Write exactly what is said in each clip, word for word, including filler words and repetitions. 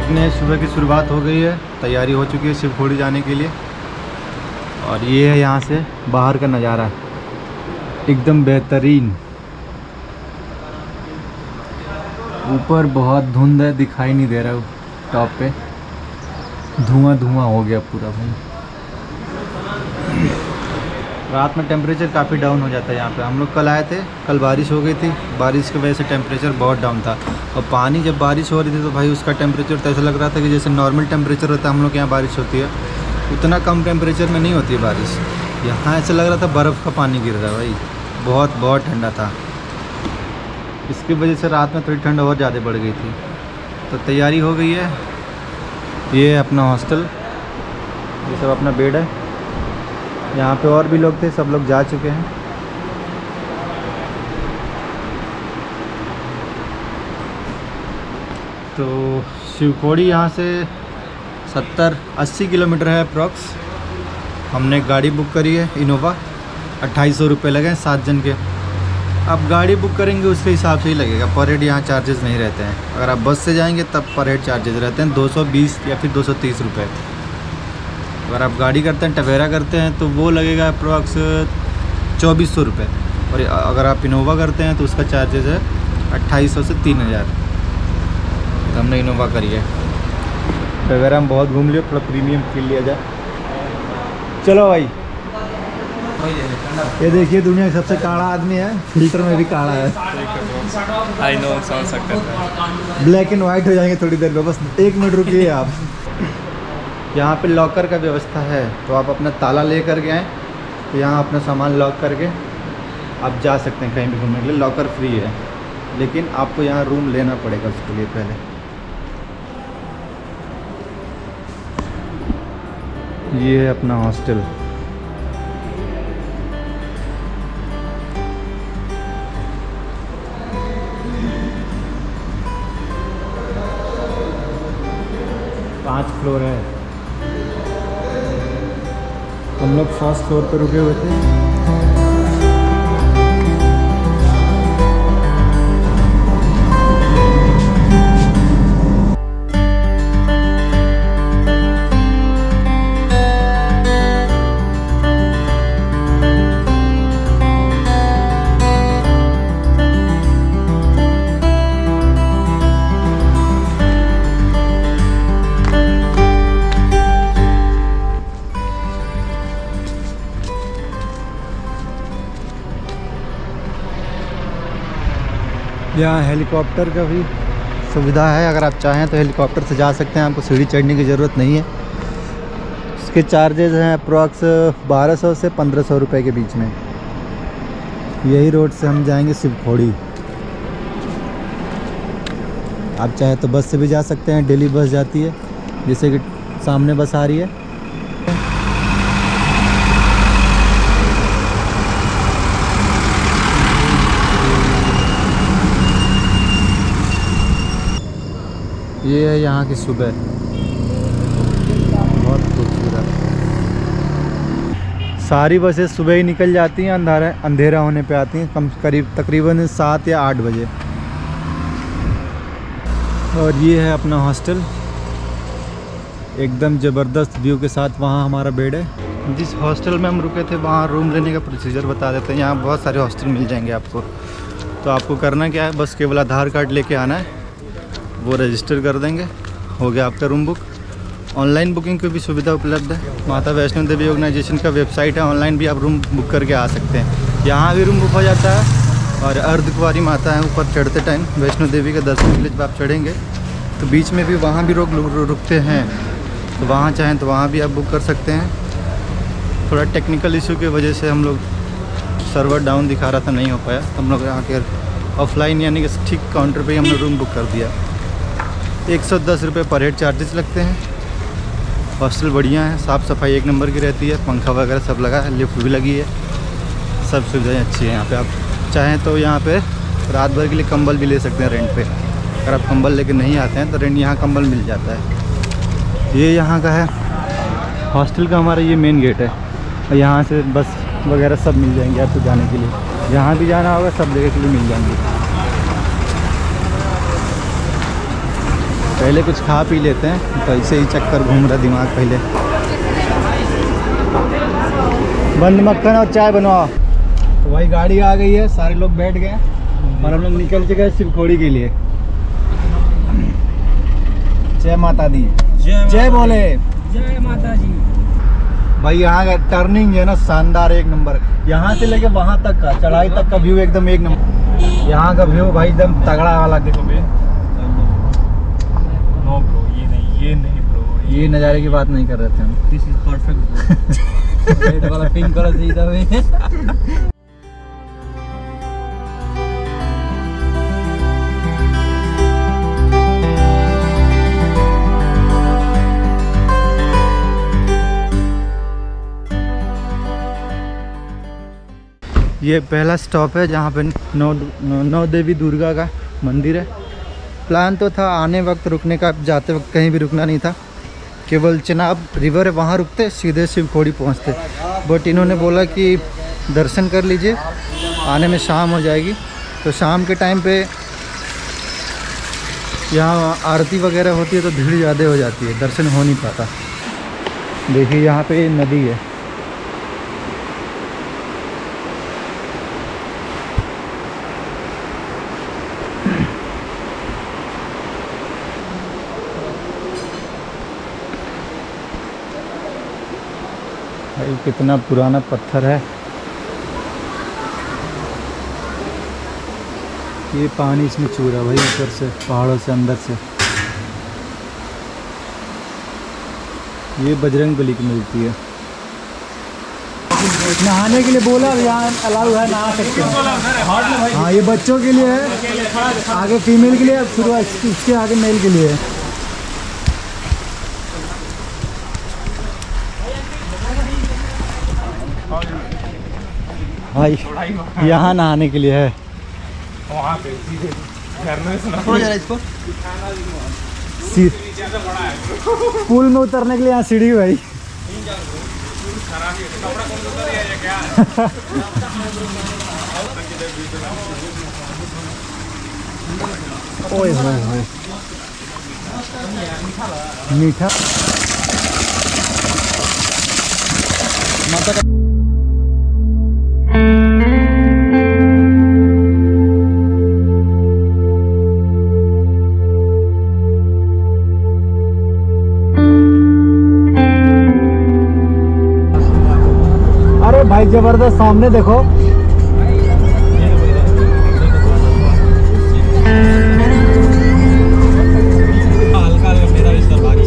एक नए सुबह की शुरुआत हो गई है, तैयारी हो चुकी है शिवखोड़ी जाने के लिए। और ये है यहाँ से बाहर का नज़ारा, एकदम बेहतरीन। ऊपर बहुत धुंध है, दिखाई नहीं दे रहा है टॉप पे, धुआं धुआं हो गया पूरा भाई। रात में टेम्परेचर काफ़ी डाउन हो जाता है यहाँ पे। हम लोग कल आए थे, कल बारिश हो गई थी, बारिश की वजह से टेम्परेचर बहुत डाउन था। और पानी जब बारिश हो रही थी तो भाई उसका टेम्परेचर तो ऐसा लग रहा था कि जैसे नॉर्मल टेम्परेचर होता है हम लोग यहाँ बारिश होती है, उतना कम टेम्परेचर में नहीं होती है बारिश। यहाँ ऐसा लग रहा था बर्फ़ का पानी गिर रहा है भाई, बहुत बहुत ठंडा था। इसकी वजह से रात में थोड़ी ठंड और ज़्यादा बढ़ गई थी। तो तैयारी हो गई है। ये है अपना हॉस्टल, ये सब अपना बेड है। यहाँ पे और भी लोग थे, सब लोग जा चुके हैं। तो शिवखोड़ी यहाँ से सत्तर अस्सी किलोमीटर है अप्रॉक्स। हमने गाड़ी बुक करी है इनोवा, अट्ठाईस सौ रुपये लगे सात जन के। अब गाड़ी बुक करेंगे उसके हिसाब से ही लगेगा, पर हेड यहाँ चार्जेस नहीं रहते हैं। अगर आप बस से जाएंगे तब पर हेड चार्जेस रहते हैं दो सौ बीस या फिर दो सौ तीस रुपये। अगर आप गाड़ी करते हैं, टवेरा करते हैं, तो वो लगेगा अप्रॉक्स चौबीस सौ रुपये। और अगर आप इनोवा करते हैं तो उसका चार्जेस है अट्ठाईस सौ से तीन हज़ार। तो हमने इनोवा करी है। टवेरा हम बहुत घूम लिया, थोड़ा प्रीमियम फील लिया जाए। चलो भाई, ये देखिए दुनिया का सबसे काला आदमी है, फिल्टर में भी काला है। आई नो, समझ सकते हैं। ब्लैक एंड वाइट हो जाएंगे थोड़ी देर में, बस एक मिनट रुकिए आप। यहाँ पे लॉकर का व्यवस्था है, तो आप अपना ताला ले कर के आएँ तो यहाँ अपना सामान लॉक करके आप जा सकते हैं कहीं भी घूमने के लिए। लॉकर फ्री है, लेकिन आपको यहाँ रूम लेना पड़ेगा उसके लिए पहले। ये है अपना हॉस्टल। पाँच फ्लोर है। हम लोग फर्स्ट फ्लोर पर रुके हुए थे। यहाँ हेलीकॉप्टर का भी सुविधा है, अगर आप चाहें तो हेलीकॉप्टर से जा सकते हैं, आपको सीढ़ी चढ़ने की ज़रूरत नहीं है। इसके चार्जेस हैं अप्रॉक्स बारह सौ से पंद्रह सौ रुपये के बीच में। यही रोड से हम जाएंगे शिवखोड़ी। आप चाहे तो बस से भी जा सकते हैं, डेली बस जाती है, जैसे कि सामने बस आ रही है। ये है यहाँ की सुबह, बहुत खूबसूरत। सारी बसें सुबह ही निकल जाती हैं, अंधारा अंधेरा होने पे आती हैं, कम करीब तकरीबन सात या आठ बजे। और ये है अपना हॉस्टल, एकदम ज़बरदस्त व्यू के साथ। वहाँ हमारा बेड है। जिस हॉस्टल में हम रुके थे वहाँ रूम लेने का प्रोसीजर बता देते हैं। यहाँ बहुत सारे हॉस्टल मिल जाएंगे आपको। तो आपको करना क्या है, बस केवल आधार कार्ड लेके आना है, वो रजिस्टर कर देंगे, हो गया आपका रूम बुक। ऑनलाइन बुकिंग की भी सुविधा उपलब्ध है। माता वैष्णो देवी ऑर्गेनाइजेशन का वेबसाइट है, ऑनलाइन भी आप रूम बुक करके आ सकते हैं। यहाँ भी रूम बुक हो जाता है। और अर्धकुंवारी माता है, ऊपर चढ़ते टाइम वैष्णो देवी के दर्शन के लिए जब आप चढ़ेंगे तो बीच में भी वहाँ भी रोक रुकते हैं, तो वहाँ चाहें तो वहाँ भी आप बुक कर सकते हैं। थोड़ा टेक्निकल इशू की वजह से हम लोग सर्वर डाउन दिखा रहा था, नहीं हो पाया। हम लोग आकर ऑफलाइन यानी कि ठीक काउंटर पे ही हमने रूम बुक कर दिया। एक सौ दस रुपये पर हेड चार्जेस लगते हैं। हॉस्टल बढ़िया है, साफ़ सफाई एक नंबर की रहती है, पंखा वगैरह सब लगा है, लिफ्ट भी लगी है, सब सुविधाएं अच्छी हैं यहाँ पे। आप चाहें तो यहाँ पे रात भर के लिए कंबल भी ले सकते हैं रेंट पे। अगर आप कंबल लेके नहीं आते हैं तो रेंट यहाँ कंबल मिल जाता है। ये यहाँ का है हॉस्टल का, हमारा ये मेन गेट है। और यहाँ से बस वगैरह सब मिल जाएंगे आपको जाने के लिए। जहाँ भी जाना होगा सब जगह के लिए मिल जाएंगे। पहले कुछ खा पी लेते हैं, तो ऐसे ही चक्कर घूम रहा दिमाग। पहले बंद मक्खन और चाय बनवाओ। तो भाई गाड़ी आ गई है, सारे लोग बैठ गए और हम लोग निकल के गए शिवखोड़ी के लिए। जय माता दी, जय बोले, जय माता जी। भाई यहाँ का टर्निंग जो है ना शानदार, एक नंबर। यहाँ से लेके वहाँ तक का चढ़ाई तक का व्यू एकदम एक नंबर। यहाँ का व्यू भाई एकदम तगड़ा वाला। देखो नो ब्रो, ये नहीं, ये नहीं ब्रो, ये नज़ारे की बात नहीं कर रहे थे हम। This is perfect. रेड वाला पिंक कलर सीधा में। ये पहला स्टॉप है जहाँ पे नौ नौ नौ देवी दुर्गा का मंदिर है। प्लान तो था आने वक्त रुकने का, जाते वक्त कहीं भी रुकना नहीं था, केवल चेनाब रिवर है वहाँ रुकते, सीधे शिवखोड़ी पहुँचते। बट इन्होंने बोला कि दर्शन कर लीजिए, आने में शाम हो जाएगी। तो शाम के टाइम पे यहाँ आरती वगैरह होती है तो भीड़ ज़्यादा हो जाती है, दर्शन हो नहीं पाता। देखिए यहाँ पे नदी है। भाई कितना पुराना पत्थर है। ये पानी इसमें चू रहा है भाई, ऊपर से पहाड़ों से अंदर से। ये बजरंग बली की मूर्ति है। नहाने के लिए बोला, यहाँ अलाउ है, नहा सकते हैं। हाँ ये बच्चों के लिए है, आगे फीमेल के लिए, फिर इसके आगे मेल के लिए है। भाई यहाँ नहाने के लिए है। वहाँ पे सीधे इसको पुल में उतरने के लिए यहाँ सीढ़ी है भाई। ओए होए होए, मीठा माता का। भाई जबरदस्त, सामने देखो। हल्का मेरा भी सर भारी।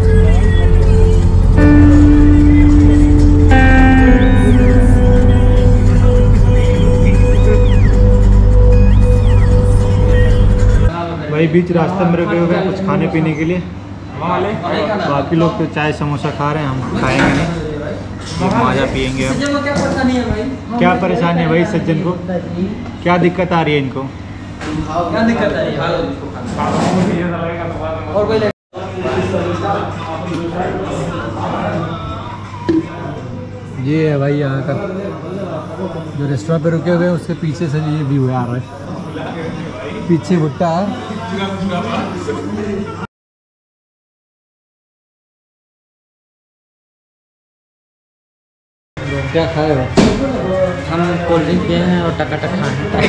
भाई बीच रास्ते में रुके हुए कुछ खाने पीने के लिए। बाकी लोग तो चाय समोसा खा रहे हैं, हम खाएंगे नहीं, माजा पियेंगे हम। क्या परेशानी है भाई? क्या परेशानी है भाई सज्जन को? क्या दिक्कत आ रही है इनको? क्या दिक्कत है? और कोई ये है भाई यहाँ का जो रेस्टोरेंट पे रुके हुए हैं, उसके पीछे से ये व्यू है आ रहा है। पीछे भुट्टा है। क्या खाए हो? हम कोल्ड ड्रिंक पिए हैं और टकाटक खाए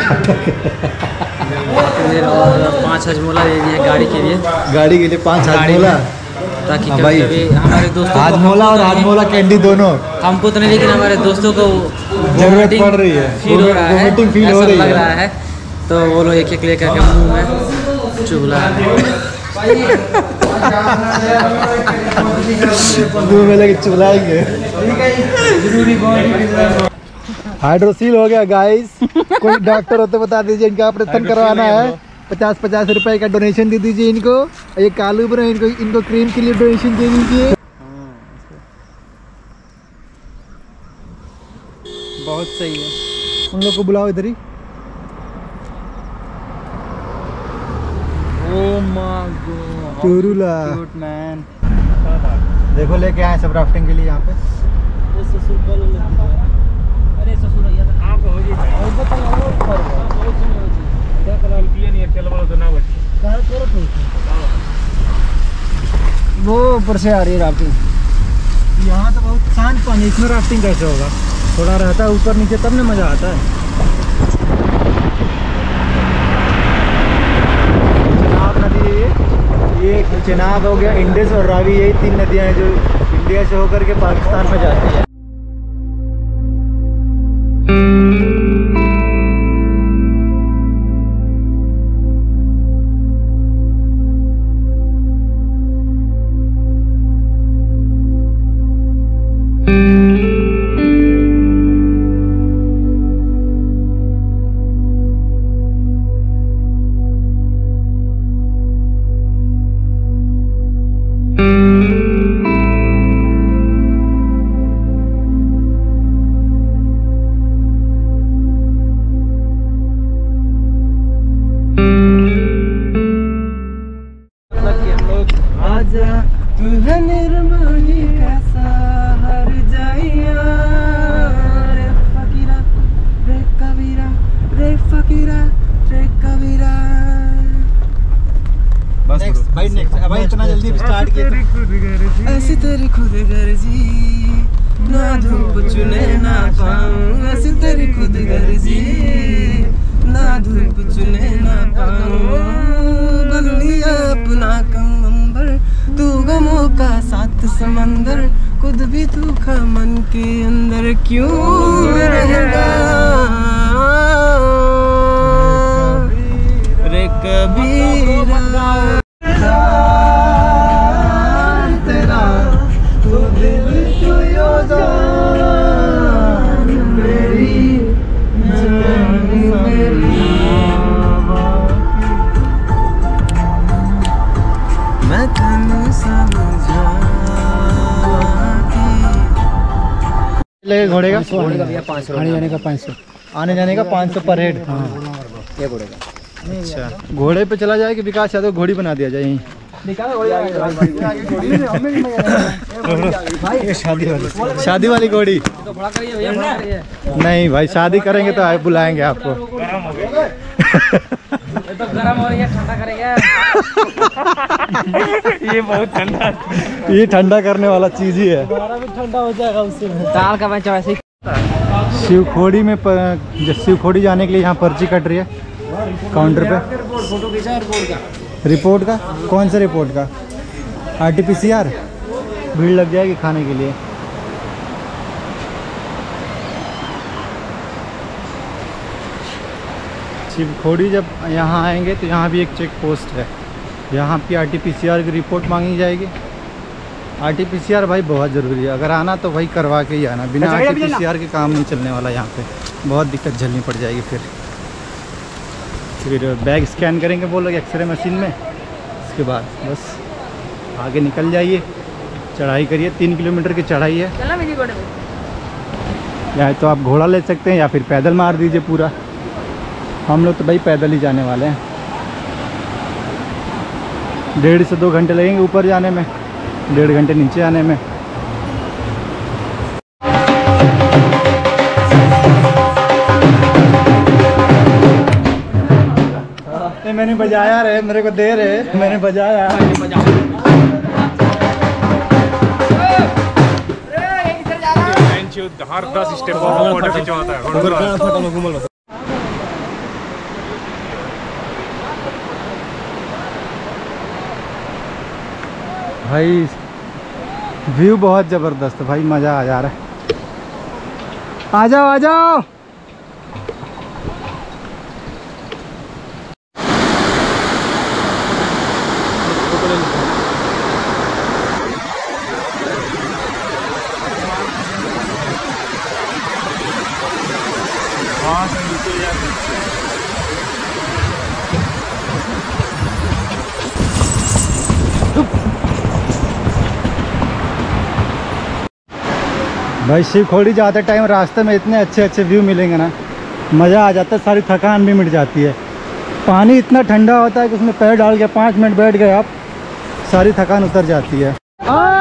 हैं। और पाँच हजमोला ले लिए गाड़ी के लिए। गाड़ी के लिए पाँच हजमोला, ताकि हाँ कभी भाई। कभी हमारे दोस्तों को हजमोला और हजमोला कैंडी दोनों हमको तो नहीं, लेकिन हमारे दोस्तों को जरूरत पड़ रही है, फील हो रहा है, वोमिटिंग फील हो रही लग है। रहा है, तो वो लोग एक एक लेकर के मुंह में चुगला है। मुंह में लेके चुगलाएंगे। हाइड्रोसील हो गया गाइस। कोई डॉक्टर होते बता दीजिए, इनका ऑपरेशन करवाना है। पचास पचास रुपए का डोनेशन दे दीजिए इनको। ये कालू ब्रो इनको इनको क्रीम के लिए डोनेशन दे दीजिए। बहुत सही है। उन लोग को बुलाओ इधर ही। चोरूला मैन, देखो लेके आए सब राफ्टिंग के लिए यहाँ पे। अरे ससुर आप हो जी भाई और बताओ क्या करा लिया नहीं, चलो बोलो तो ना बच्चे। वो ऊपर से आ रही है राफ्टिंग। यहाँ तो बहुत शांत पानी, इसमें राफ्टिंग कैसे होगा? थोड़ा रहता है ऊपर नीचे तब ना मज़ा आता है। चेनाब नदी है ये, ये चेनाब हो गया, इंडस और रावी, यही तीन नदियाँ हैं जो इंडिया से होकर के पाकिस्तान में जाती है। भाई नेक्स्ट भाई इतना जल्दी स्टार्ट किया तो ऐसी तेरी खुद गर्जी ना धूप चुने ना पाऊं, ऐसी तेरी खुद गर्जी ना धूप चुने ना पाऊं, बन लिया अपना कमंबर तू गमों का साथ समंदर, खुद भी तू खा मन के अंदर क्यों रहेगा रे कबीरा। तेरा तू दिल तू यो जान मेरी जान मेरी, मैं तन्नू समझा लगे घोड़े का? घोड़े का भैया पाँच सौ, आने जाने का पाँच सौ, आने जाने का पाँच सौ पर हेड। हाँ ये घोड़े का। अच्छा, घोड़े पे चला जाए कि विकास यादव घोड़ी बना दिया जाए यहीं? शादी वाली शादी वाली घोड़ी नहीं भाई, शादी करेंगे तो आए बुलाएंगे आपको। ये तो गरम हो रही है, ठंडा करेंगे। ये बहुत ठंडा, ये ठंडा करने वाला चीज ही है। हमारा भी ठंडा हो जाएगा उससे। दाल का मैच वैसे शिवखोड़ी में प... शिवखोड़ी जाने के लिए यहाँ पर्ची कट रही है काउंटर पे। फोटो खींचा रिपोर्ट का। रिपोर्ट का? कौन से रिपोर्ट का? R T P C R? भीड़ लग जाएगी खाने के लिए। शिवखोड़ी जब यहाँ आएंगे तो यहाँ भी एक चेक पोस्ट है, यहाँ की R T P C R की रिपोर्ट मांगी जाएगी। R T P C R भाई बहुत ज़रूरी है, अगर आना तो भाई करवा के ही आना, बिना R T P C R के काम नहीं चलने वाला यहाँ पे, बहुत दिक्कत झेलनी पड़ जाएगी। फिर फिर बैग स्कैन करेंगे वो लोग एक्सरे मशीन में, उसके बाद बस आगे निकल जाइए, चढ़ाई करिए। तीन किलोमीटर की चढ़ाई है। या तो आप घोड़ा ले सकते हैं या फिर पैदल मार दीजिए पूरा। हम लोग तो भाई पैदल ही जाने वाले हैं। डेढ़ से दो घंटे लगेंगे ऊपर जाने में, डेढ़ घंटे नीचे आने में। मैंने बजाया रे, मेरे को दे रहे, मैंने बजाया। हर दस स्टेप फोटो खिंचवाता है। भाई व्यू बहुत ज़बरदस्त है भाई, मज़ा आ जा रहा है। आ जाओ आ जाओ। भाई शिवखोड़ी जाते टाइम रास्ते में इतने अच्छे अच्छे व्यू मिलेंगे ना, मज़ा आ जाता है, सारी थकान भी मिट जाती है। पानी इतना ठंडा होता है कि उसमें पैर डाल के पाँच मिनट बैठ गए आप, सारी थकान उतर जाती है।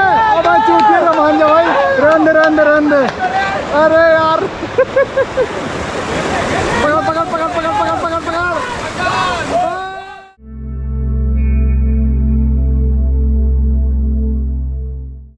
भाई रंद रंद रंद, अरे यार